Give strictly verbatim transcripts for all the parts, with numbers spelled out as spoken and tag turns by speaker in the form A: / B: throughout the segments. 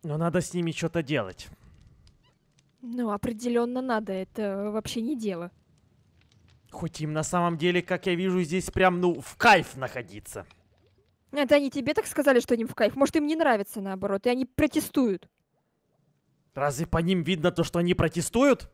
A: Но надо с ними что-то делать.
B: Ну, определенно надо, это вообще не дело.
A: Хоть им на самом деле, как я вижу, здесь прям, ну, в кайф находиться.
B: Это они тебе так сказали, что они в кайф? Может, им не нравится, наоборот, и они протестуют?
A: Разве по ним видно то, что они протестуют?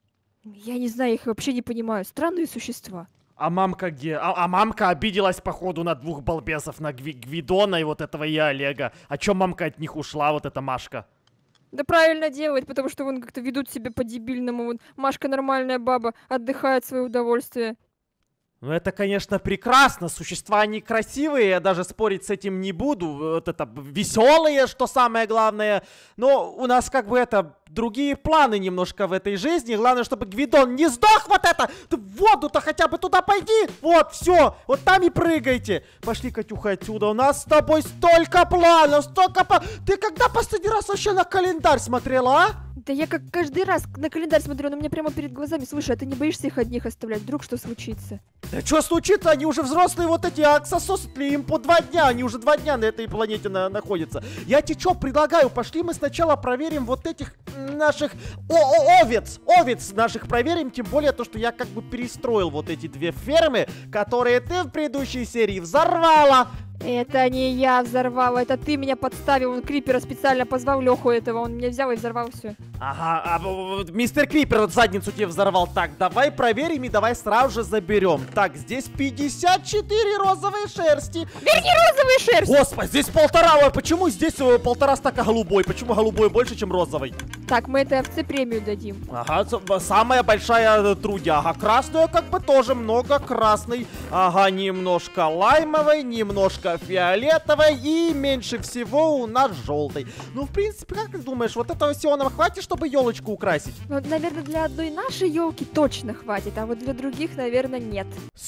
B: Я не знаю, их вообще не понимаю. Странные существа.
A: А мамка где? А, а мамка обиделась, походу, на двух балбесов, на Гви Гвидона и вот этого и Олега. А чё мамка от них ушла, вот эта Машка?
B: Да правильно делает, потому что вон как-то ведут себя по-дебильному. Вон Машка нормальная баба, отдыхает в свое удовольствие.
A: Ну это, конечно, прекрасно. Существа они красивые, я даже спорить с этим не буду. Вот это веселые, что самое главное. Но у нас как бы это другие планы немножко в этой жизни. Главное, чтобы Гвидон не сдох вот это. Ты в воду-то хотя бы туда пойди. Вот, все. Вот там и прыгайте. Пошли, Катюха, отсюда. У нас с тобой столько планов, столько планов. Ты когда последний раз вообще на календарь смотрела, а?
B: Да я как каждый раз на календарь смотрю, он у меня прямо перед глазами. Слушай, а ты не боишься их одних оставлять? Вдруг что случится?
A: Да что случится? Они уже взрослые вот эти аксососли, им по два дня. Они уже два дня на этой планете на находятся. Я тебе что предлагаю? Пошли мы сначала проверим вот этих наших о -о овец. Овец наших проверим. Тем более то, что я как бы перестроил вот эти две фермы, которые ты в предыдущей серии взорвала.
B: Это не я взорвала, это ты меня подставил. Он Крипера специально позвал Леху этого. Он меня взял и взорвал все.
A: Ага, а, мистер Крипер вот задницу тебе взорвал. Так, давай проверим и давай сразу же заберем. Так, здесь пятьдесят четыре розовые шерсти.
B: Верни розовые шерсти!
A: Господи, здесь полтора. Ой, почему здесь э, полтора стака голубой? Почему голубой больше, чем розовый?
B: Так, мы этой овце премию дадим.
A: Ага, самая большая трудяга. Красную как бы тоже много красной. Ага, немножко лаймовой, немножко фиолетовой и меньше всего у нас желтой. Ну, в принципе, как ты думаешь, вот этого всего нам хватит, чтобы елочку украсить?
B: Ну, наверное, для одной нашей елки точно хватит, а вот для других, наверное, нет.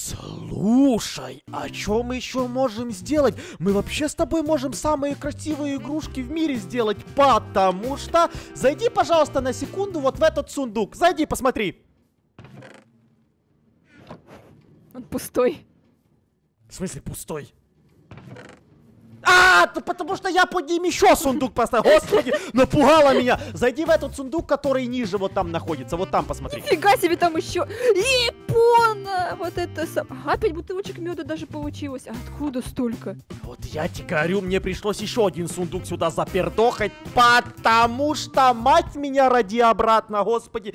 A: Слушай, а что мы еще можем сделать? Мы вообще с тобой можем самые красивые игрушки в мире сделать, потому что... Зайди, пожалуйста, на секунду вот в этот сундук. Зайди, посмотри.
B: Он пустой.
A: В смысле пустой? А, то потому что я под ним еще сундук поставил. Господи, напугала меня. Зайди в этот сундук, который ниже вот там находится. Вот там посмотри.
B: Нифига себе, там еще Япона! Вот это сам... Ага, пять бутылочек меда даже получилось. А откуда столько?
A: Вот я тебе говорю, мне пришлось еще один сундук сюда запердохать, потому что мать меня роди обратно, господи.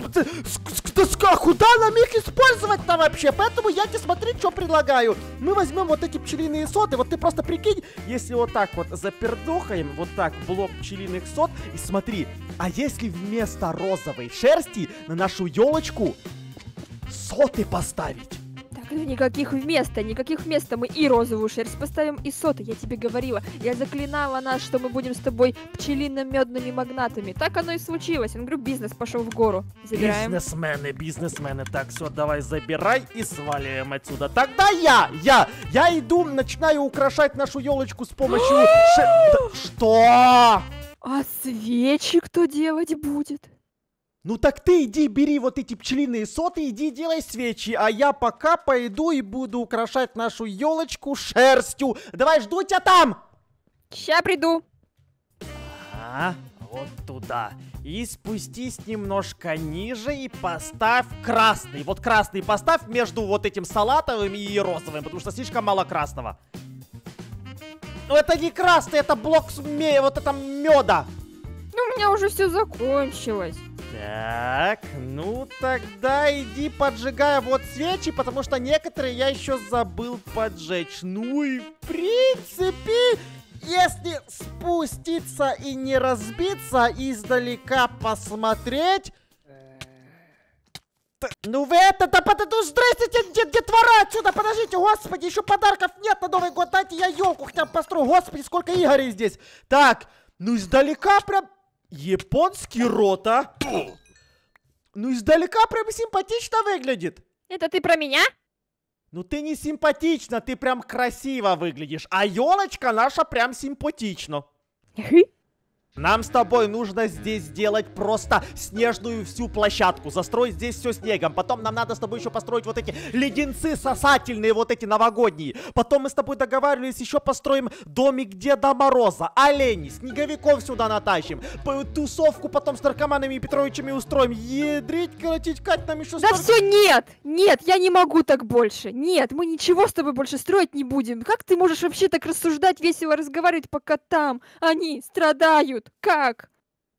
A: Куда нам их использовать-то вообще? Поэтому я тебе смотри, что предлагаю. Мы возьмем вот эти пчелиные соты, вот ты просто прикинь, если вот так вот запердохаем, вот так блок пчелиных сот, и смотри, а если вместо розовой шерсти на нашу елочку соты поставить?
B: Так, ну никаких вместо, никаких вместо. Мы и розовую шерсть поставим, и соты, я тебе говорила. Я заклинала нас, что мы будем с тобой пчелино-медными магнатами. Так оно и случилось. Я говорю, бизнес пошел в гору. Забираем.
A: Бизнесмены, бизнесмены. Так, все, давай забирай и сваливаем отсюда. Тогда я, я, я иду, начинаю украшать нашу елочку с помощью... ше- Что?
B: А свечи кто делать будет?
A: Ну так ты иди, бери вот эти пчелиные соты, иди делай свечи, а я пока пойду и буду украшать нашу елочку шерстью. Давай, жду тебя там!
B: Ща приду.
A: А, вот туда. И спустись немножко ниже и поставь красный. Вот красный поставь между вот этим салатовым и розовым, потому что слишком мало красного. Ну это не красный, это блок с ме- вот это меда.
B: Ну, у меня уже все закончилось.
A: Так, ну тогда иди поджигай вот свечи, потому что некоторые я еще забыл поджечь. Ну и в принципе, если спуститься и не разбиться, издалека посмотреть... Ну вы это-то, ну здрасте, дед, детвора, отсюда, подождите, господи, еще подарков нет на Новый год, дайте я елку хотя бы построю, господи, сколько Игорей здесь. Так, ну издалека прям... Японский рот, а? Ну, издалека прям симпатично выглядит.
B: Это ты про меня?
A: Ну, ты не симпатично, ты прям красиво выглядишь. А елочка наша прям симпатично. Нам с тобой нужно здесь сделать просто снежную всю площадку. Застроить здесь все снегом. Потом нам надо с тобой еще построить вот эти леденцы сосательные, вот эти новогодние. Потом мы с тобой договаривались, еще построим домик Деда Мороза, оленей, снеговиков сюда натащим. Тусовку потом с наркоманами и Петровичами устроим. Ядрить, колотить, Кать, нам еще...
B: Да все, нет! Нет, я не могу так больше. Нет, мы ничего с тобой больше строить не будем. Как ты можешь вообще так рассуждать, весело разговаривать, пока там они страдают? Как?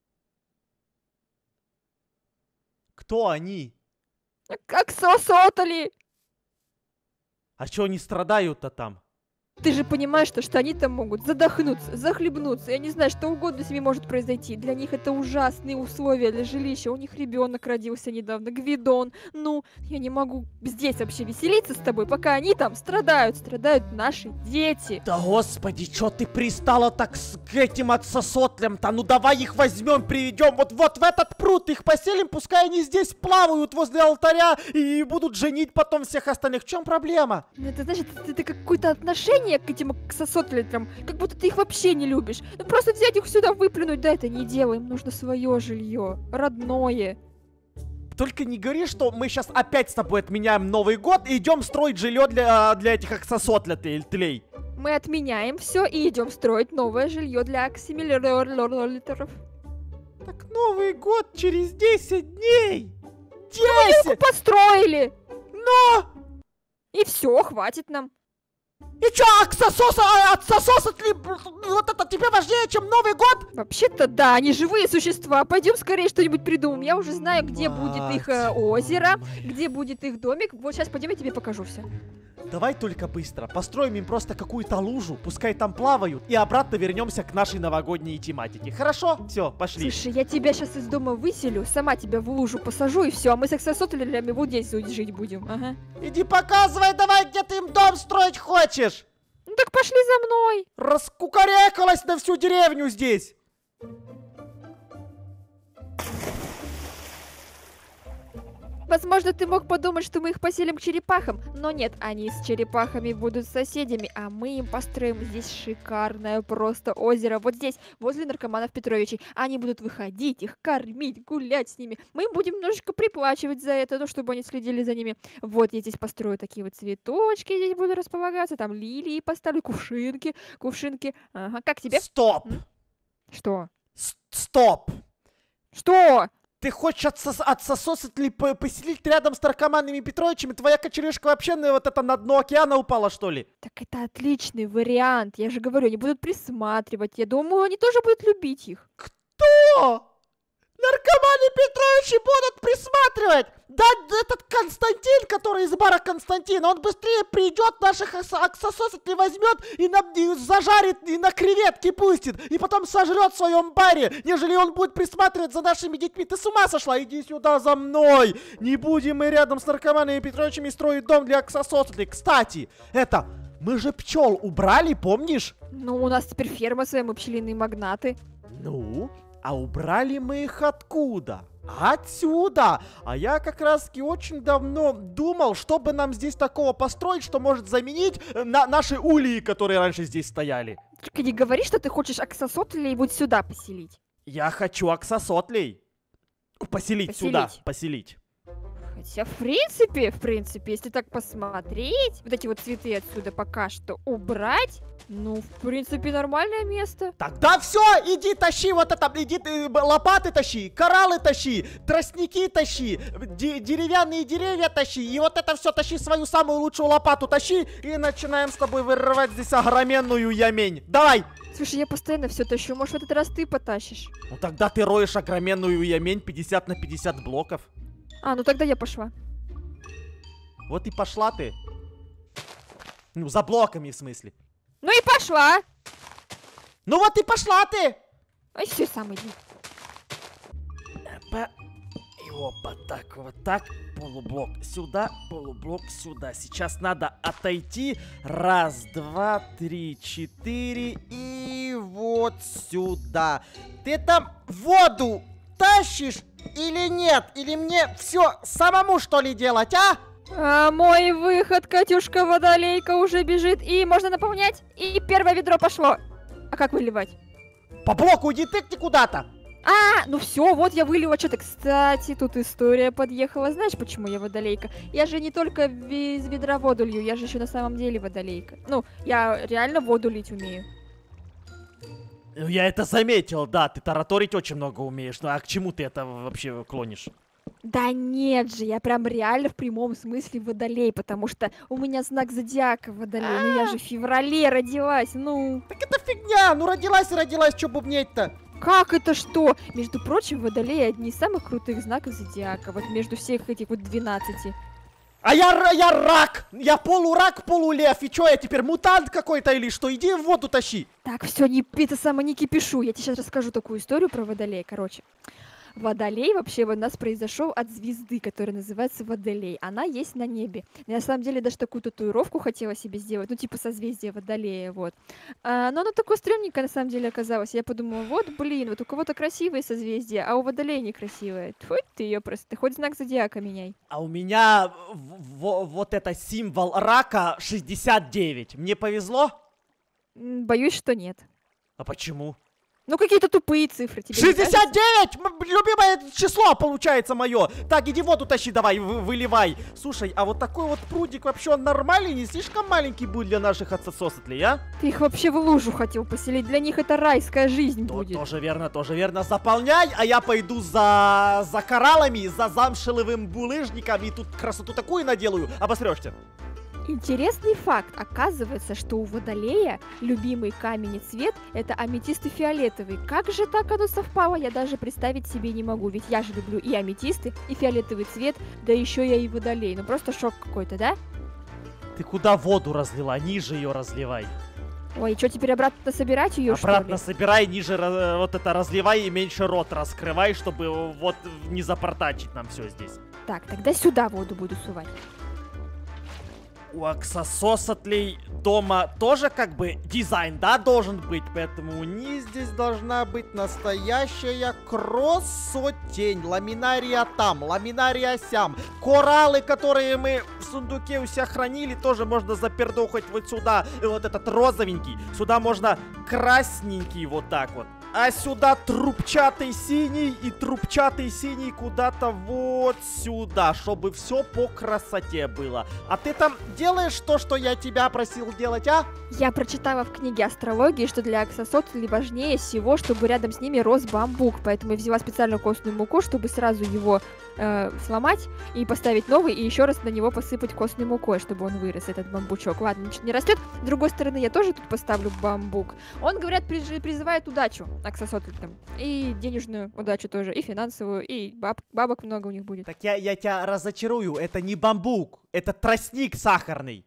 A: Кто они?
B: Как сосотали?
A: А чё они страдают-то там?
B: Ты же понимаешь, что, что они там могут задохнуться, захлебнуться, я не знаю, что угодно с ними может произойти. Для них это ужасные условия для жилища. У них ребенок родился недавно, Гвидон. Ну, я не могу здесь вообще веселиться с тобой, пока они там страдают, страдают наши дети.
A: Да господи, чё ты пристала так с этим отсосотлям-то? Ну давай их возьмем, приведем вот, вот в этот пруд, их поселим, пускай они здесь плавают возле алтаря и будут женить потом всех остальных. В чем проблема?
B: Это значит, это какое-то отношение к этим к сосотлям, как будто ты их вообще не любишь. Ну просто взять их сюда, выплюнуть, да это не делаем, нужно свое жилье, родное.
A: Только не говори, что мы сейчас опять с тобой отменяем Новый год и идем строить жилье для, для этих аксосотлей.
B: Мы отменяем все и идем строить новое жилье для аксимилиторов.
A: Так Новый год через десять дней! десять!
B: Мы построили!
A: Но!
B: И все, хватит нам.
A: И чё, аксососа, отсососотли, вот это тебе важнее, чем Новый год?
B: Вообще-то да, они живые существа. Пойдем скорее что-нибудь придумаем. Я уже знаю, где
A: Мать
B: будет их э, озеро,
A: моя.
B: где будет их домик. Вот сейчас пойдем, я тебе покажу все.
A: Давай только быстро, построим им просто какую-то лужу, пускай там плавают, и обратно вернемся к нашей новогодней тематике. Хорошо? Все, пошли.
B: Слушай, я тебя сейчас из дома выселю, сама тебя в лужу посажу и все, а мы с аксосотлями вот здесь жить будем. Ага.
A: Иди показывай давай, где ты им дом строить хочешь.
B: Ну так пошли за мной.
A: Раскукарекалась на всю деревню здесь.
B: Возможно, ты мог подумать, что мы их поселим к черепахам, но нет, они с черепахами будут соседями, а мы им построим здесь шикарное просто озеро, вот здесь, возле наркоманов Петровичей. Они будут выходить, их кормить, гулять с ними. Мы им будем немножечко приплачивать за это, ну, чтобы они следили за ними. Вот я здесь построю такие вот цветочки, здесь буду располагаться, там лилии поставлю, кувшинки, кувшинки. Ага, как тебе?
A: Стоп!
B: М? Что?
A: С- Стоп!
B: Что?
A: Ты хочешь отсос отсососать ли по поселить рядом с наркоманами Петровичами? Твоя кочерышка вообще на вот это на дно океана упала, что ли?
B: Так это отличный вариант. Я же говорю, они будут присматривать. Я думаю, они тоже будут любить их.
A: Кто? Наркоманы Петровичи будут присматривать! Да этот Константин, который из бара Константина, он быстрее придет, наших аксососателей возьмет и, на, и зажарит, и на креветки пустит, и потом сожрет в своем баре, нежели он будет присматривать за нашими детьми. Ты с ума сошла? Иди сюда за мной! Не будем мы рядом с наркоманами Петровичами строить дом для аксососателей. Кстати, это... Мы же пчел убрали, помнишь?
B: Ну, у нас теперь ферма своя, мы пчелиные магнаты.
A: Ну, а убрали мы их откуда? Отсюда! А я как раз таки очень давно думал, чтобы нам здесь такого построить, что может заменить на наши ульи, которые раньше здесь стояли.
B: Только не говори, что ты хочешь аксосотлей вот сюда поселить.
A: Я хочу аксосотлей. Поселить,
B: Поселить.
A: сюда, поселить.
B: Хотя, в принципе, в принципе, если так посмотреть, вот эти вот цветы отсюда пока что убрать, ну, в принципе, нормальное место.
A: Тогда все, иди тащи вот это, иди ты, лопаты тащи, кораллы тащи, тростники тащи, де деревянные деревья тащи, и вот это все тащи, свою самую лучшую лопату тащи, и начинаем с тобой вырывать здесь огроменную ямень. Давай!
B: Слушай, я постоянно все тащу, может, в этот раз ты потащишь?
A: Ну тогда ты роешь огроменную ямень пятьдесят на пятьдесят блоков.
B: А, ну тогда я пошла.
A: Вот и пошла ты. Ну, за блоками, в смысле.
B: Ну и пошла!
A: Ну вот и пошла ты!
B: Ай, все, сам иди.
A: Опа. И опа, так, вот так. Полублок сюда, полублок сюда. Сейчас надо отойти. Раз, два, три, четыре. И вот сюда. Ты там воду тащишь или нет? Или мне все самому, что ли, делать, а?
B: А мой выход, Катюшка Водолейка уже бежит. И можно наполнять. И первое ведро пошло. А как выливать?
A: По блоку уйди, тыкни куда-то.
B: А, ну все, вот я вылила что-то. Кстати, тут история подъехала. Знаешь, почему я водолейка? Я же не только из ведра воду лью, я же еще на самом деле водолейка. Ну, я реально воду лить умею.
A: Я это заметил, да, ты тараторить очень много умеешь. Ну а к чему ты это вообще клонишь?
B: Да нет же, я прям реально в прямом смысле водолей, потому что у меня знак зодиака водолей. Ну я же в феврале родилась, ну...
A: Так это фигня, ну родилась и родилась, чё бубнеть-то?
B: Как это что? Между прочим, водолеи одни из самых крутых знаков зодиака, вот между всех этих вот двенадцати.
A: А я, я рак! Я полурак, полулев, и чё, я теперь мутант какой-то или что? Иди в воду тащи!
B: Так, все, не, это самое, не кипишу, я тебе сейчас расскажу такую историю про водолея, короче. Водолей вообще у нас произошел от звезды, которая называется Водолей. Она есть на небе. Я на самом деле даже такую татуировку хотела себе сделать, ну типа созвездие Водолея, вот. А, но она такое стрёмненькое на самом деле оказалась. Я подумала, вот блин, вот у кого-то красивые созвездия, а у Водолея некрасивое. Тьфу ты её просто, ты хоть знак зодиака меняй.
A: А у меня вот это символ рака шестьдесят девять. Мне повезло?
B: Боюсь, что нет.
A: А почему?
B: Ну какие-то тупые цифры тебе
A: шестьдесят девять! Любимое число получается мое. Так, иди воду тащи давай, вы, выливай. Слушай, а вот такой вот прудик вообще он нормальный? Не слишком маленький будет для наших отсосослей, а?
B: Ты их вообще в лужу хотел поселить. Для них это райская жизнь
A: То,
B: будет.
A: Тоже верно, тоже верно. Заполняй, а я пойду за, за кораллами, за замшеловым булыжником. И тут красоту такую наделаю. Обосрешься.
B: Интересный факт. Оказывается, что у Водолея любимый камень и цвет — это аметисты фиолетовый. Как же так оно совпало, я даже представить себе не могу. Ведь я же люблю и аметисты, и фиолетовый цвет, да еще я и Водолей. Ну просто шок какой-то, да?
A: Ты куда воду разлила? Ниже ее разливай.
B: Ой, что теперь обратно собирать ее, что ли?
A: Обратно собирай, ниже вот это разливай и меньше рот раскрывай, чтобы вот не запортачить нам все здесь.
B: Так, тогда сюда воду буду сувать.
A: У аксосослей дома тоже как бы дизайн, да, должен быть, поэтому у них здесь должна быть настоящая красотень. Ламинария там, ламинария сям. Кораллы, которые мы в сундуке у себя хранили, тоже можно запердохать вот сюда. И вот этот розовенький, сюда можно красненький вот так вот. А сюда трубчатый синий и трубчатый синий куда-то вот сюда, чтобы все по красоте было. А ты там делаешь то, что я тебя просил делать, а?
B: Я прочитала в книге астрологии, что для аксосослей важнее всего, чтобы рядом с ними рос бамбук. Поэтому я взяла специальную костную муку, чтобы сразу его э, сломать и поставить новый, и еще раз на него посыпать костной мукой, чтобы он вырос, этот бамбучок. Ладно, ничего не растет. С другой стороны, я тоже тут поставлю бамбук. Он, говорят, приж- призывает удачу аксосослям. И денежную удачу тоже, и финансовую, и баб- бабок много у них будет.
A: Так я, я тебя разочарую, это не бамбук, это тростник сахарный.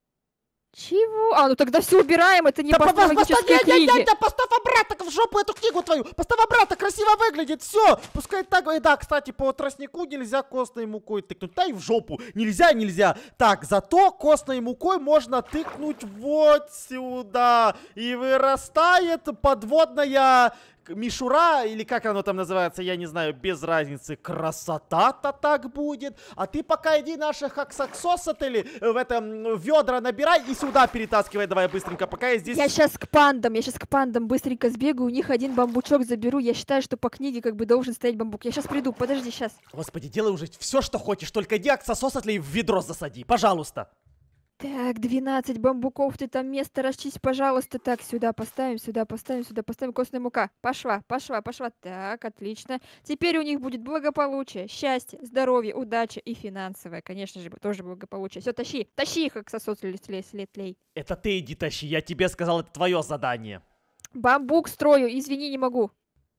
B: Чего? А, ну тогда все убираем, это не
A: Да
B: по астрологической книге.
A: Да поставь обратно в жопу эту книгу твою! Поставь обратно, красиво выглядит, все! Пускай так, и да, кстати, по тростнику нельзя костной мукой тыкнуть. Да и в жопу, нельзя, нельзя. Так, зато костной мукой можно тыкнуть вот сюда. И вырастает подводная мишура, или как оно там называется, я не знаю, без разницы. Красота-то так будет. А ты пока иди наших аксосослей в этом ведра набирай и сюда перетаскивай давай быстренько, пока я здесь...
B: Я сейчас к пандам, я сейчас к пандам быстренько сбегаю, у них один бамбучок заберу. Я считаю, что по книге как бы должен стоять бамбук. Я сейчас приду, подожди, сейчас.
A: Господи, делай уже все, что хочешь, только иди аксосослей в ведро засади, пожалуйста.
B: Так, двенадцать бамбуков, ты там место расчисть, пожалуйста. Так, сюда поставим, сюда поставим, сюда поставим. Костная мука. Пошла, пошла, пошла. Так, отлично. Теперь у них будет благополучие, счастье, здоровье, удача и финансовое. Конечно же, тоже благополучие. Все, тащи, тащи их, аксосослей.
A: Это ты иди тащи, я тебе сказал, это твое задание.
B: Бамбук строю, извини, не могу.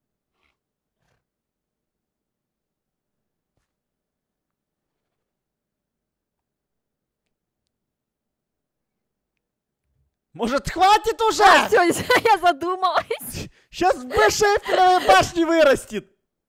A: Может, хватит уже?
B: А, все, я задумалась.
A: Сейчас в Эйфелевой башни вырастет.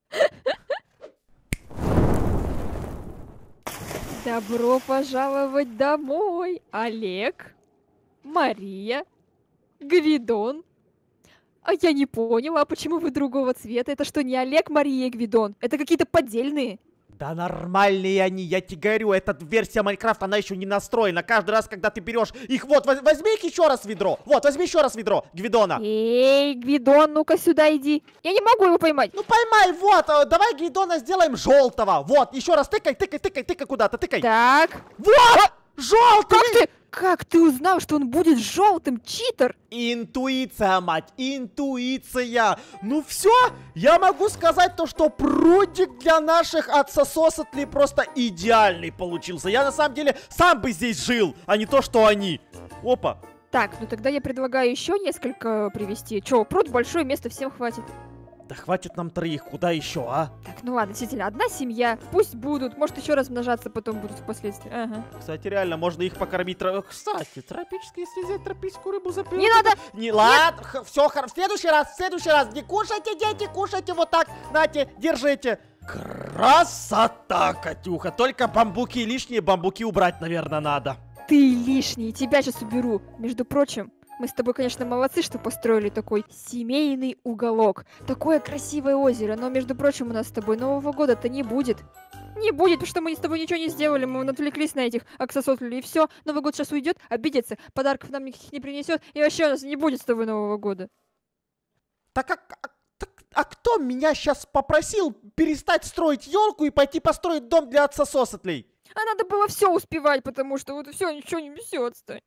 B: Добро пожаловать домой, Олег, Мария, Гвидон. А я не поняла, а почему вы другого цвета? Это что, не Олег, Мария и Гвидон? Это какие-то поддельные.
A: Да нормальные они, я тебе говорю, эта версия Майнкрафта, она еще не настроена. Каждый раз, когда ты берешь их, вот, возьми их еще раз в ведро. Вот, возьми еще раз в ведро, Гвидона.
B: Эй, Гвидон, ну-ка сюда иди. Я не могу его поймать.
A: Ну поймай, вот, давай Гвидона сделаем желтого. Вот, еще раз тыкай, тыкай, тыкай, тыкай куда-то, тыкай.
B: Так.
A: Вот, желтый.
B: Как ты, как ты узнал, что он будет желтым, читер?
A: Интуиция, мать, интуиция. Ну все, я могу сказать то, что прудик для наших отсосослей просто идеальный получился. Я на самом деле сам бы здесь жил, а не то, что они. Опа.
B: Так, ну тогда я предлагаю еще несколько привезти. Че, пруд большой, места всем хватит.
A: Да хватит нам троих, куда еще, а?
B: Так, ну ладно, действительно, одна семья, пусть будут, может еще размножаться потом будут впоследствии. Ага.
A: Кстати, реально, можно их покормить. Тро... Кстати, тропические, если взять тропическую рыбу за
B: Не надо!
A: Не, ладно, все, в следующий раз, в следующий раз. Не кушайте, дети, кушайте вот так. Нате, держите. Красота, Катюха. Только бамбуки лишние, бамбуки убрать, наверное, надо.
B: Ты лишний, тебя сейчас уберу. Между прочим, мы с тобой, конечно, молодцы, что построили такой семейный уголок. Такое красивое озеро, но, между прочим, у нас с тобой Нового года-то не будет. Не будет, потому что мы с тобой ничего не сделали, мы отвлеклись на этих аксосослей, и все. Новый год сейчас уйдет, обидится, подарков нам никаких не принесет, и вообще у нас не будет с тобой Нового года.
A: Так а, а, так, а кто меня сейчас попросил перестать строить елку и пойти построить дом для отсосослей?
B: А надо было все успевать, потому что вот все, ничего не несется.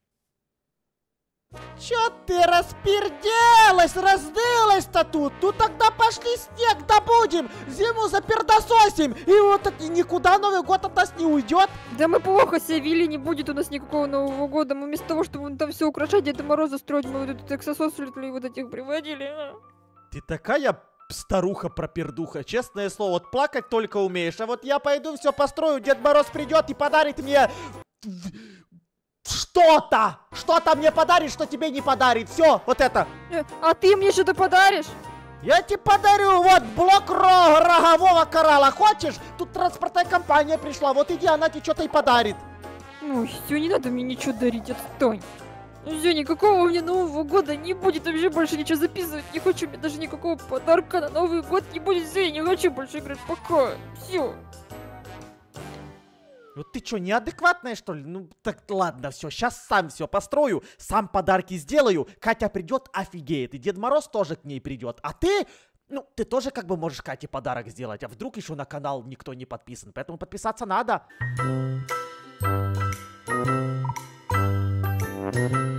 A: Чё ты расперделась, раздылась-то тут? Ну тогда пошли снег добудем, зиму запердососим, и вот это никуда Новый год от нас не уйдет.
B: Да мы плохо себя вели, не будет у нас никакого Нового года. Мы вместо того, чтобы там все украшать, Деда Мороза строить, мы вот этот эксосослей вот этих приводили.
A: Ты такая старуха-пропердуха, честное слово, вот плакать только умеешь. А вот я пойду все построю, Дед Мороз придет и подарит мне... Что-то! Что-то мне подарит, что тебе не подарит. Все, вот это.
B: А ты мне что-то подаришь?
A: Я тебе подарю вот блок ро рогового коралла. Хочешь? Тут транспортная компания пришла. Вот иди, она тебе что-то и подарит.
B: Ну все, не надо мне ничего дарить, отстань. Все, никакого у меня Нового года не будет. Вообще больше ничего записывать не хочу. Мне даже никакого подарка на Новый год не будет. Все, я не хочу больше играть. Пока. Все.
A: Вот ты что, неадекватная, что ли? Ну, так ладно, все, сейчас сам все построю, сам подарки сделаю. Катя придет, офигеет, и Дед Мороз тоже к ней придет. А ты, ну, ты тоже как бы можешь Кате подарок сделать. А вдруг еще на канал никто не подписан, поэтому подписаться надо.